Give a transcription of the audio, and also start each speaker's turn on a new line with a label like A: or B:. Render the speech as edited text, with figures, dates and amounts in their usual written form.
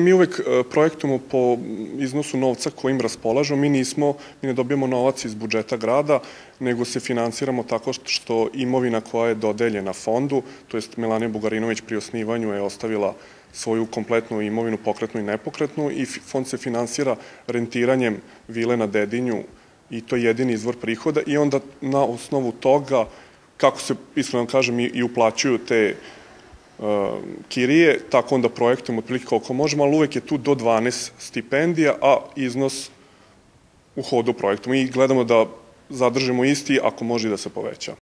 A: Mi uvek projektujemo po iznosu novca kojim raspolažemo. Mi ne dobijamo novac iz budžeta grada, nego se finansiramo tako što imovina koja je dodeljena fondu, to jest Milanija Bugarinović pri osnivanju je ostavila svoju kompletnu imovinu, pokretnu i nepokretnu, i fond se finansira rentiranjem vile na Dedinju, i to je jedini izvor prihoda, i onda na osnovu toga, kako se, iskreno kažem, i uplaćuju te kirije, tako onda projektujemo otprilike koliko možemo, ali uvek je tu do 12 stipendija, a iznos u hodu projektujemo i gledamo da zadržimo isti, ako može i da se poveća.